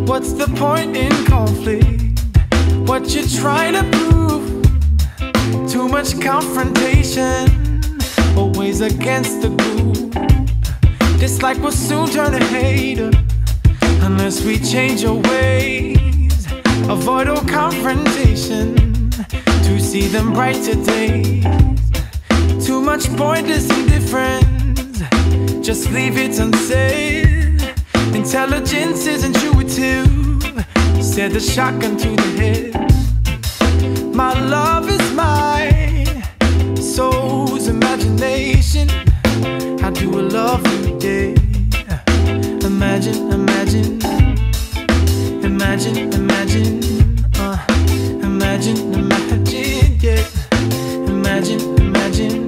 What's the point in conflict? What you trying to prove? Too much confrontation, always against the group. Dislike will soon turn to hater unless we change our ways. Avoid all confrontation to see them brighter days. Too much pointless indifference, just leave it unsaid. Intelligence is intuitive, said the shotgun to the head. My love is my soul's imagination. How do I love you, yeah? Imagine, imagine, imagine, imagine, imagine, imagine, yeah. Imagine, imagine,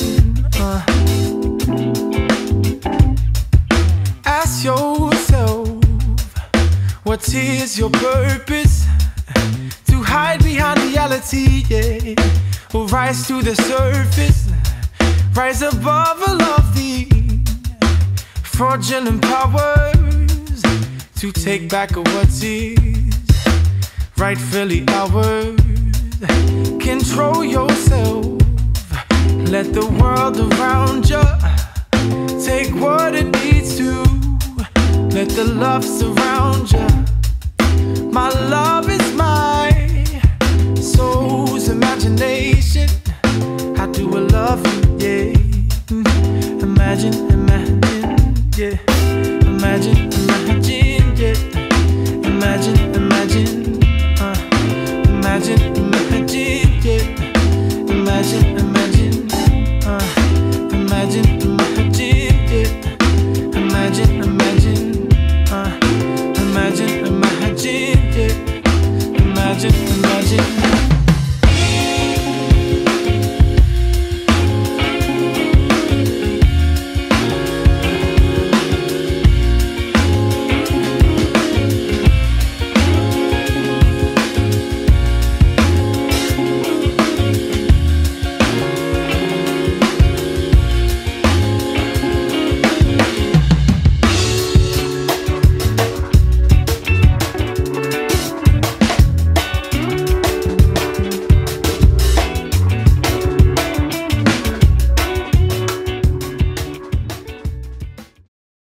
Ask yourself, what is your purpose? To hide behind reality, yeah, or rise to the surface, rise above all of the fraudulent powers, to take back what is rightfully ours. Control yourself, let the world around you take what it needs to. Let the love surround you. My love is my soul's imagination. How do I love you, yeah? Imagine, imagine, yeah. Imagine, imagine, yeah. Imagine, imagine, imagine, imagine, yeah. Imagine, imagine, imagine, imagine, yeah. Imagine, imagine, imagine, imagine, yeah. Imagine.